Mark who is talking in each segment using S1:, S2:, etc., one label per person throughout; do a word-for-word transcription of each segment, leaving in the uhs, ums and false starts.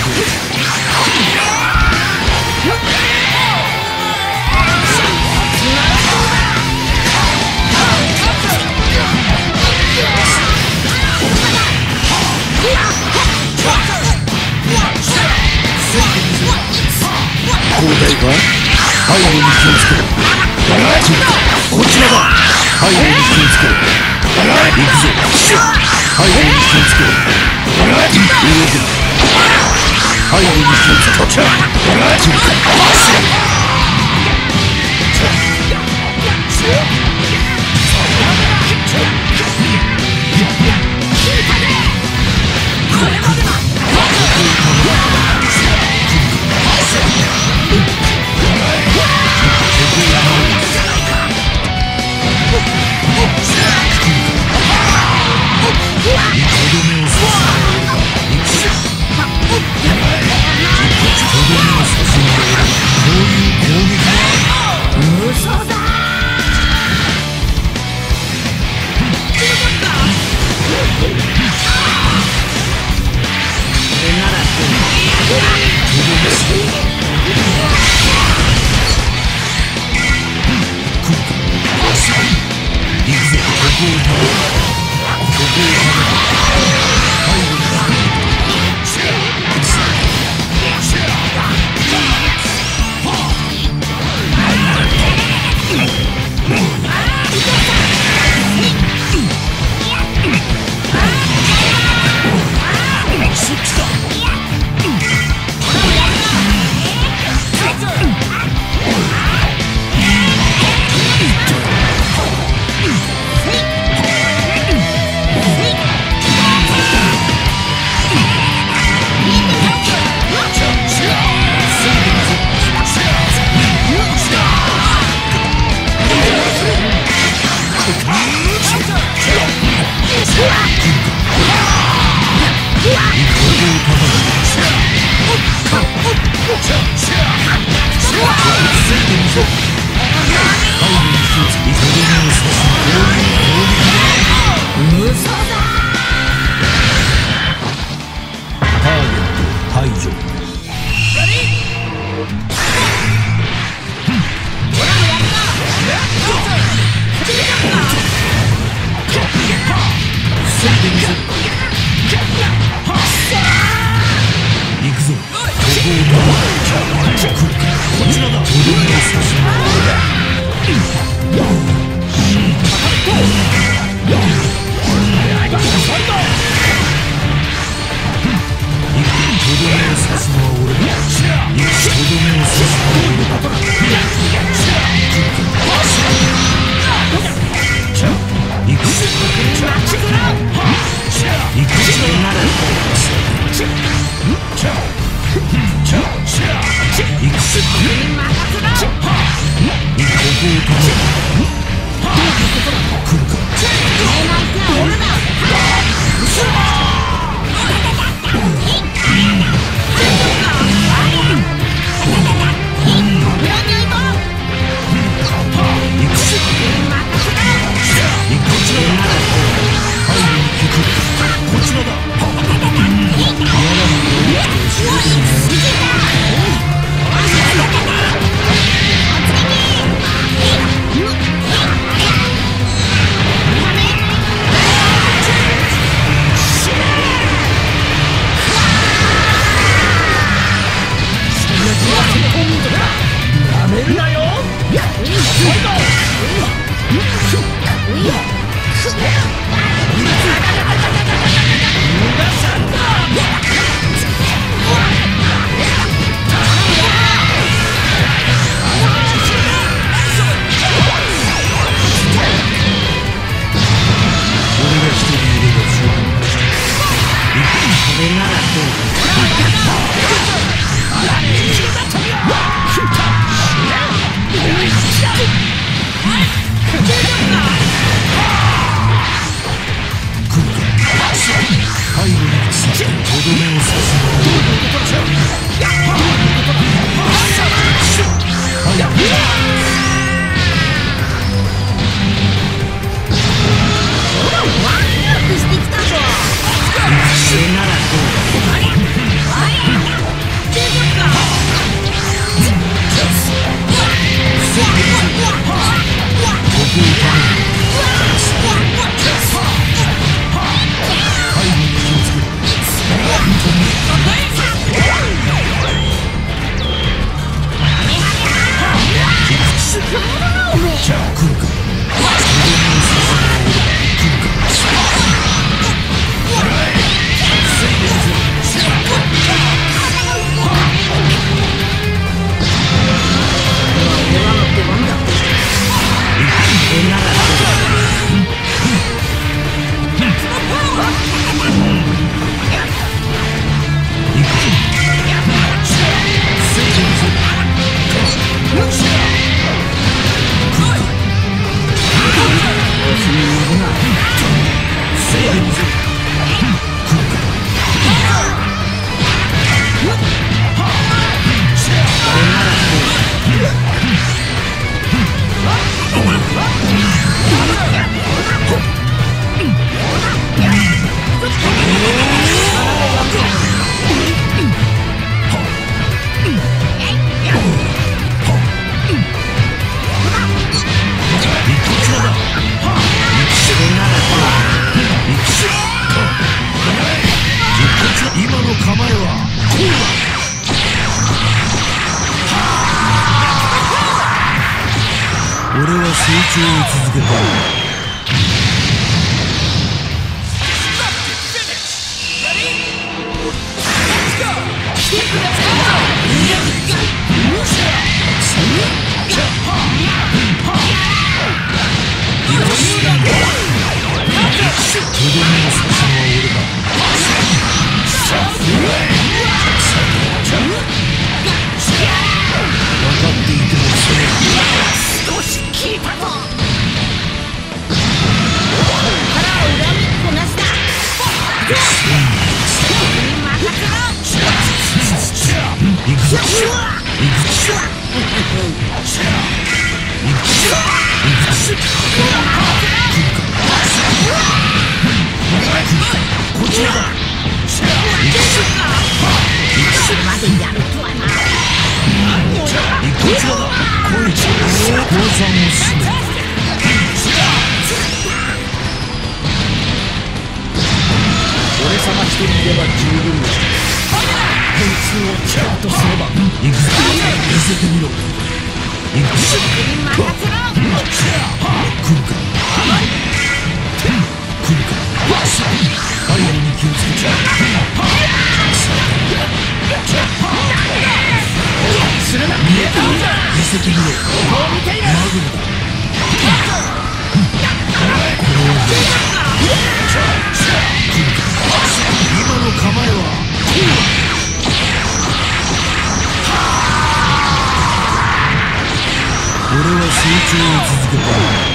S1: 交代か？背後に気をつけろ。こちらだ。背後に気をつけろ。行くぞ。背後に気をつけろ。動くな。背後に気をつけろ。 今の構えはこうだ。俺は成長を続けた。とどめを刺すのは俺だ。分かっていてもそれ
S2: 少し効いたぞ。腹を恨みっこなしだ。任せろ。
S1: 行くぞ。行くぞ。行くぞ。こちらだ。
S2: それまでやるとはな。
S1: こちらだ。こいつ降参を進め。俺様一人いれば十分だ。点数をちゃんとすれば。行くぞ。見せてみろ。行くぞ。
S2: 任せろ。
S1: 来るか。来るか。背後に気をつけちゃう。するな。見せてみろ。マグロだ。これを今の構えは俺は成長を続けた。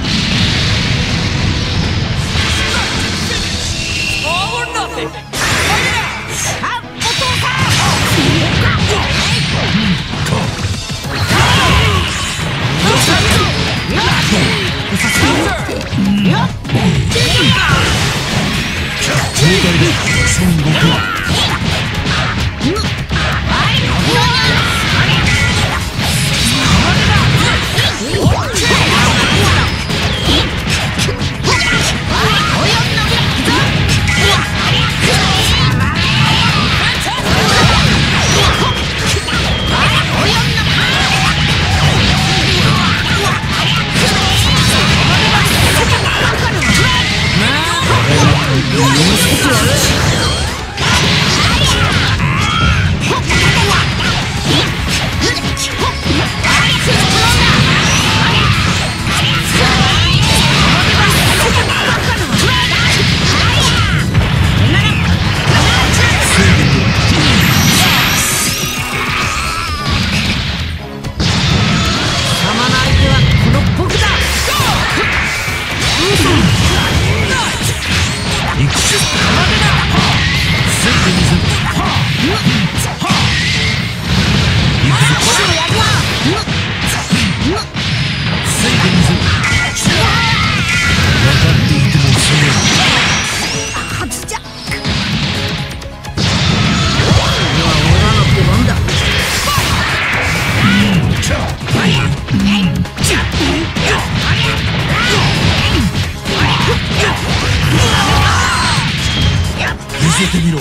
S1: 見せてみろ。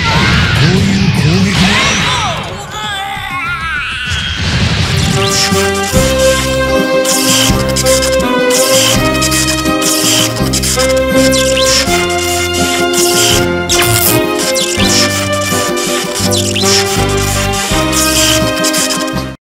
S1: こういう攻撃もある。